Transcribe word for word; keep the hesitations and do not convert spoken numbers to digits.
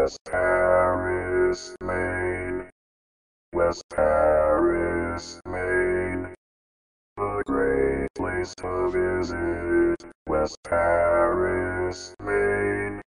West Paris, Maine. West Paris, Maine. A great place to visit. West Paris.